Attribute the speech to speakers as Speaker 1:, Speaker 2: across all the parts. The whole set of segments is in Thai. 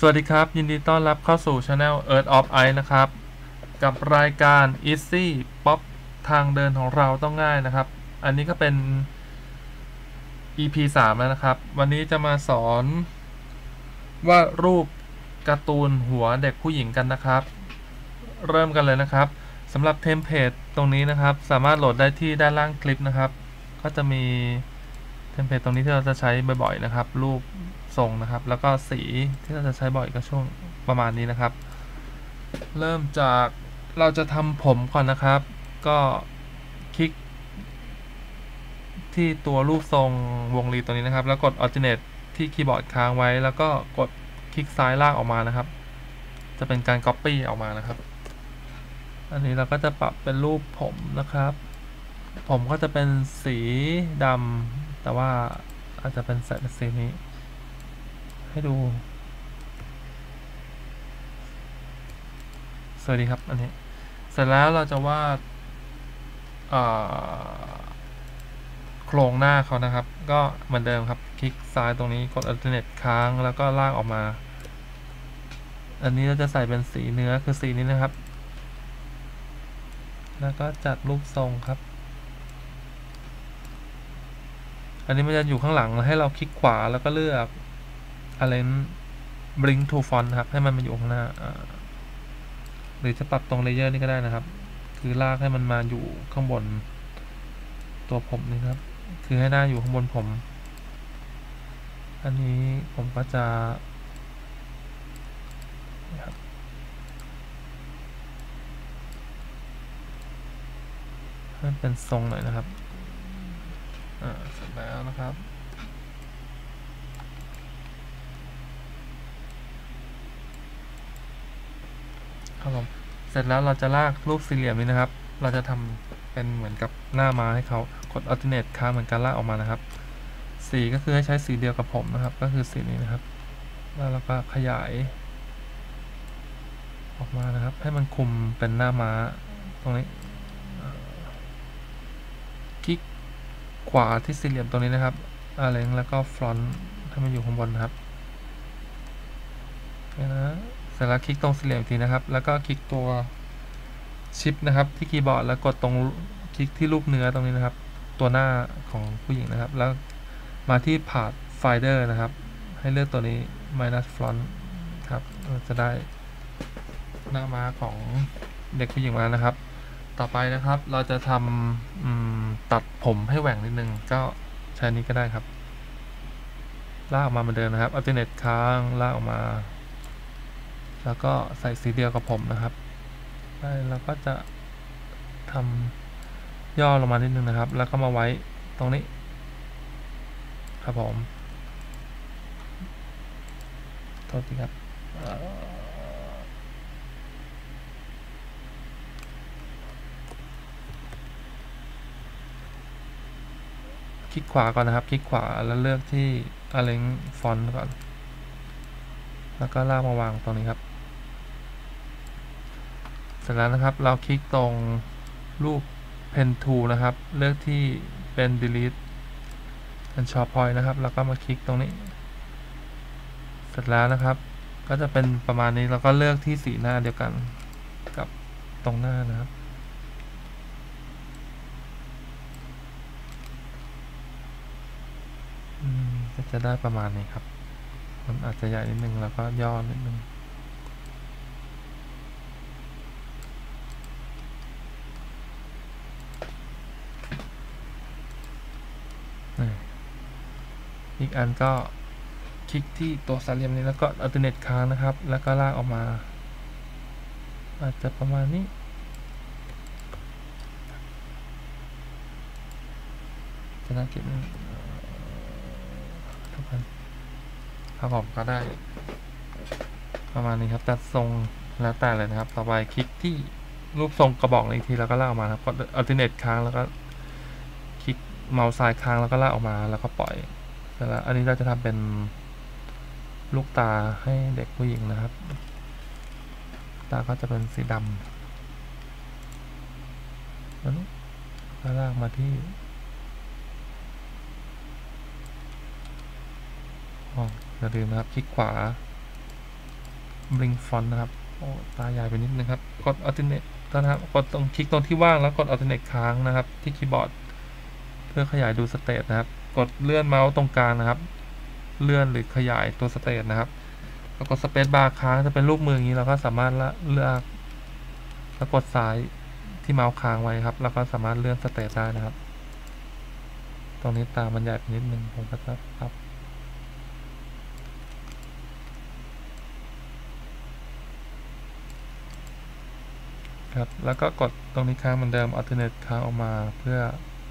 Speaker 1: สวัสดีครับยินดีต้อนรับเข้าสู่ Channel Earth of Ice นะครับกับรายการ Easy Pop ทางเดินของเราต้องง่ายนะครับอันนี้ก็เป็น EP 3แล้วนะครับวันนี้จะมาสอนวาดรูปการ์ตูนหัวเด็กผู้หญิงกันนะครับเริ่มกันเลยนะครับสำหรับเทมเพลตตรงนี้นะครับสามารถโหลดได้ที่ด้านล่างคลิปนะครับก็จะมีเทมเพลตตรงนี้ที่เราจะใช้บ่อยๆนะครับรูปทรงนะครับแล้วก็สีที่เราจะใช้บ่อยก็ช่วงประมาณนี้นะครับเริ่มจากเราจะทำผมก่อนนะครับก็คลิกที่ตัวรูปทรงวงรีตัวนี้นะครับแล้วกด Alternate ที่คีย์บอร์ดค้างไว้แล้วก็กดคลิกซ้ายล่างออกมานะครับจะเป็นการ Copy ออกมานะครับอันนี้เราก็จะปรับเป็นรูปผมนะครับผมก็จะเป็นสีดำแต่ว่าอาจจะเป็นสีนี้ให้ดูสวัสดีครับอันนี้เสร็จแล้วเราจะวาดโครงหน้าเขานะครับก็เหมือนเดิมครับคลิกซ้ายตรงนี้กด Alternate ค้างแล้วก็ลากออกมาอันนี้เราจะใส่เป็นสีเนื้อคือสีนี้นะครับแล้วก็จัดรูปทรงครับอันนี้มันจะอยู่ข้างหลังให้เราคลิกขวาแล้วก็เลือก Align Bring to Font ครับให้มันมาอยู่ข้างหน้าหรือจะปรับตรงเลเยอร์นี่ก็ได้นะครับคือลากให้มันมาอยู่ข้างบนตัวผมนี่ครับคือให้หน้าอยู่ข้างบนผมอันนี้ผมก็จะให้เป็นทรงหน่อยนะครับเสร็จแล้วนะครับครับผมเสร็จแล้วเราจะลากรูปสี่เหลี่ยมนี้นะครับเราจะทำเป็นเหมือนกับหน้าม้าให้เขากด Alternate ค้างเหมือนกันลากออกมานะครับสีก็คือให้ใช้สีเดียวกับผมนะครับก็คือสีนี้นะครับแล้วเราก็ขยายออกมานะครับให้มันคุมเป็นหน้าม้าตรงนี้คลิกขวาที่สี่เหลี่ยมตรงนี้นะครับAlignแล้วก็ Front ให้มันอยู่ข้างบนนะครับนะเสร็จแล้วคลิกตรงสี่เหลี่ยมอีกทีนะครับแล้วก็คลิกตัวชิปนะครับที่คีย์บอร์ดแล้วกดตรงคลิกที่รูปเนื้อตรงนี้นะครับตัวหน้าของผู้หญิงนะครับแล้วมาที่ Path Finder นะครับให้เลือกตัวนี้ minus front ครับจะได้หน้าม้าของเด็กผู้หญิงมานะครับต่อไปนะครับเราจะทำตัดผมให้แหว่งนิดนึงก็ใช้นี้ก็ได้ครับลากออกมาเหมือนเดิมนะครับ Alternate ค้างลากออกมาแล้วก็ใส่สีเดียวกับผมนะครับแล้วก็จะทำย่อลงมานิดนึงนะครับแล้วก็มาไว้ตรงนี้ครับผมโทษทีครับคลิกขวาก่อนนะครับคลิกขวาแล้วเลือกที่ Align Font ก่อนแล้วก็ลากมาวางตรงนี้ครับเสร็จแล้วนะครับเราคลิกตรงรูป Pen Tool นะครับเลือกที่เป็น Delete and Short Point นะครับแล้วก็มาคลิกตรงนี้เสร็จแล้วนะครับก็จะเป็นประมาณนี้แล้วก็เลือกที่สีหน้าเดียวกันกับตรงหน้านะครับก็จะได้ประมาณนี้ครับมันอาจจะใหญ่นิดนึงแล้วก็ย่อนิดนึงอีกอันก็คลิกที่ตัวสามเหลี่ยมนี้แล้วก็ Alternate ค้างนะครับแล้วก็ลากออกมาอาจจะประมาณนี้จะน่าเก็บทุกคนครับผมก็ได้ประมาณนี้ครับตัดทรงแล้วแต่เลยนะครับต่อไปคลิกที่รูปทรงกระบอกอีกทีแล้วก็ลากออกมาครับกด Alternate ค้างแล้วก็คลิกเมาส์ซ้ายค้างแล้วก็ลากออกมาแล้วก็ปล่อยเสร็จแล้วอันนี้เราจะทำเป็นลูกตาให้เด็กผู้หญิงนะครับตาก็จะเป็นสีดำแล้วลากมาที่อย่าลืมนะครับคลิกขวา bring font นะครับโอ้ตาใหญ่ไปนิดนึงครับกด alternate นะครับกดตรงคลิกตรงที่ว่างแล้วกด alternate ค้างนะครับที่คีย์บอร์ดเพื่อขยายดูสเตตนะครับกดเลื่อนเมาส์ตรงกลางนะครับเลื่อนหรือขยายตัวสเตตนะครับแล้วกด space bar ค้างจะเป็นรูปมืออย่างนี้เราก็สามารถเลือกแล้วกดซ้ายที่เมาส์ค้างไว้ครับแล้วก็สามารถเลื่อนสเตตได้นะครับตรงนี้ตามันใหญ่ไปนิดนึงผมก็จะปรับครับแล้วก็กดตรงนี้ค้างเหมือนเดิม alternate ค้างออกมาเพื่อ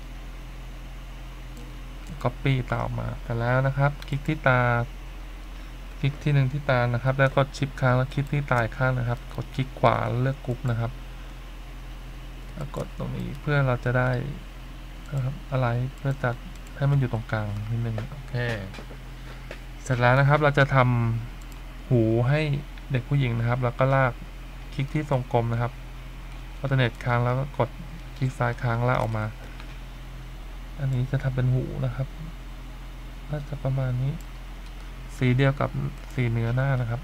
Speaker 1: copy ตาออกมาแต่แล้วนะครับคลิกที่ตาคลิกที่หนึ่งที่ตานะครับแล้วกดชิปค้างแล้วคลิกที่ตาข้างนะครับกดคลิกขวาเลือกกรุ๊ปนะครับแล้วกดตรงนี้เพื่อเราจะได้นะครับอะไรเพื่อจัดให้มันอยู่ตรงกลางนิดนึงโอเคเสร็จแล้วนะครับเราจะทำหูให้เด็กผู้หญิงนะครับแล้วก็ลากคลิกที่ทรงกลมนะครับalternate ค้างแล้วก็กดคลิกซ้ายค้างลากออกมาอันนี้จะทำเป็นหูนะครับน่าจะประมาณนี้สีเดียวกับสีเนื้อหน้านะครับ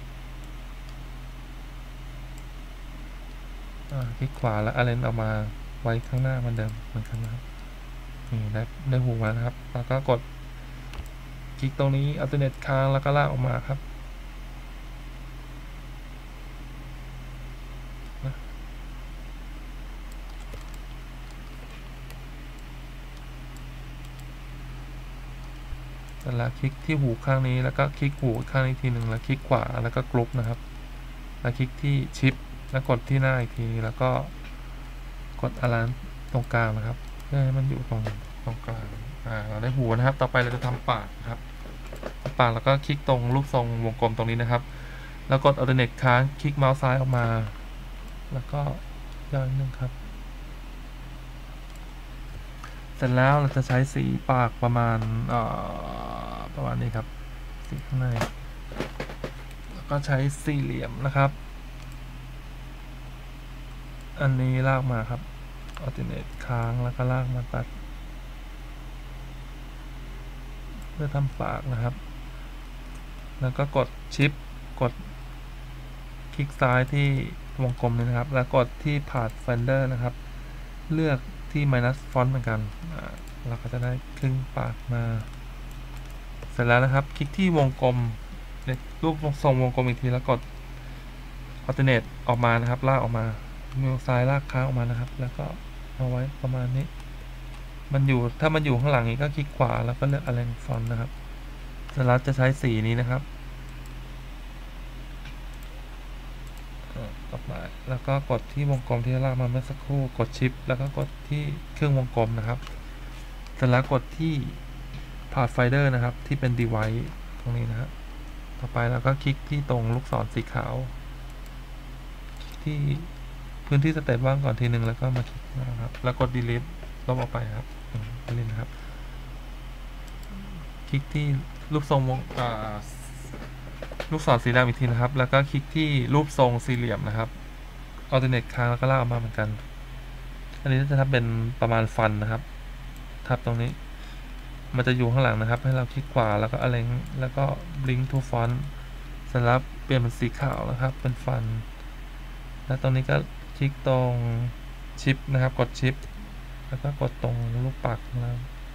Speaker 1: คลิกขวาแล้วalignออกมาไว้ข้างหน้าเหมือนเดิมเหมือนกันนะครับนี่ได้หูแล้วนะครับแล้วก็กดคลิกตรงนี้ alternate ค้างแล้วก็ลากออกมาครับแล้วคลิกที่หูข้างนี้แล้วก็คลิกหูข้างนี้ทีหนึ่งแล้วคลิกขวาแล้วก็กรุ๊ปนะครับแล้วคลิกที่ชิปแล้วกดที่หน้าอีกทีแล้วก็กดalignตรงกลางนะครับเพื่อให้มันอยู่ตรงกลางเราได้หูนะครับต่อไปเราจะทำปากนะครับปากแล้วก็คลิกตรงรูปทรงวงกลมตรงนี้นะครับแล้วกด alternate ค้างคลิกเมาส์ซ้ายออกมาแล้วก็ย่อนิดนึงครับเสร็จแล้วเราจะใช้สีปากประมาณนี้ครับสีข้างในแล้วก็ใช้สี่เหลี่ยมนะครับอันนี้ลากมาครับ alternate ค้างแล้วก็ลากมาตัดเพื่อทำปากนะครับแล้วก็กดชิปกดคลิกซ้ายที่วงกลมนี้นะครับแล้วกดที่ Path Finder นะครับเลือกที่ minus font เหมือนกันเราก็จะได้ครึ่งปากมาเสร็จแล้วนะครับคลิกที่วงกลมรูปทรงวงกลมอีกทีแล้วกด alternate ออกมานะครับลากออกมามือซ้ายลากค้างออกมานะครับแล้วก็เอาไว้ประมาณนี้ถ้ามันอยู่ข้างหลังนี้ก็คลิกขวาแล้วก็เลือก align font นะครับเสร็จแล้วจะใช้สีนี้นะครับต่อไปแล้วก็กดที่วงกลมที่ลากมาเมื่อสักครู่กดชิปแล้วก็กดที่เครื่องวงกลมนะครับเสร็จแล้วกดที่ Pathfinder นะครับที่เป็น device ตรงนี้นะครับต่อไปเราก็คลิกที่ตรงลูกศรสีขาวที่พื้นที่สเตตว่างก่อนทีหนึ่งแล้วก็มาคลิกนะครับแล้วกด delete ลบออกไปครับdelete นะครับคลิกที่รูปทรงลูกศรสีดำอีกทีนะครับแล้วก็คลิกที่รูปทรงสี่เหลี่ยมนะครับ alternate ค้างแล้วก็ลากออกมาเหมือนกันอันนี้จะทำเป็นประมาณฟันนะครับทับตรงนี้มันจะอยู่ข้างหลังนะครับให้เราคลิกขวาแล้วก็alignแล้วก็ bring to font เสร็จแล้วเปลี่ยนเป็นสีขาวนะครับเป็นฟันแล้วตรงนี้ก็คลิกตรงชิปนะครับกดชิปแล้วก็กดตรงลูกปักของเรา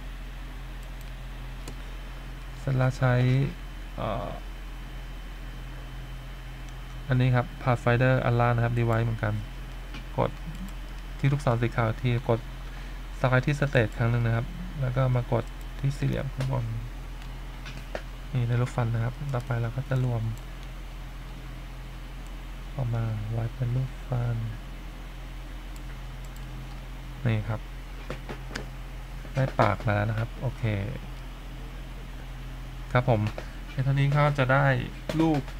Speaker 1: เสร็จแล้วใช้อันนี้ครับ Pathfinder อันล่างนะครับ device เหมือนกันกดที่ลูกศรสีขาวที่กดซ้ายที่ state ครั้งหนึ่งนะครับแล้วก็มากดที่สี่เหลี่ยมข้างบนนี่ในรูปฟันนะครับต่อไปเราก็จะรวมออกมาไว้เป็นรูปฟันนี่ครับได้ปากมาแล้วนะครับโอเคครับผมในเท่านี้ก็จะได้รูป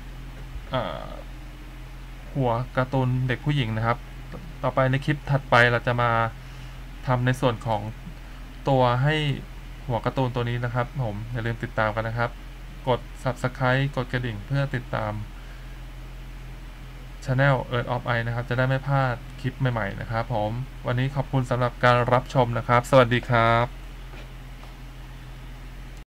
Speaker 1: หัวการ์ตูนเด็กผู้หญิงนะครับต่อไปในคลิปถัดไปเราจะมาทำในส่วนของตัวให้หัวการ์ตูนตัวนี้นะครับผมอย่าลืมติดตามกันนะครับกด Subscribe กดกระดิ่งเพื่อติดตาม Channel Earth of Eye นะครับจะได้ไม่พลาดคลิปใหม่ๆนะครับผมวันนี้ขอบคุณสำหรับการรับชมนะครับสวัสดีครับ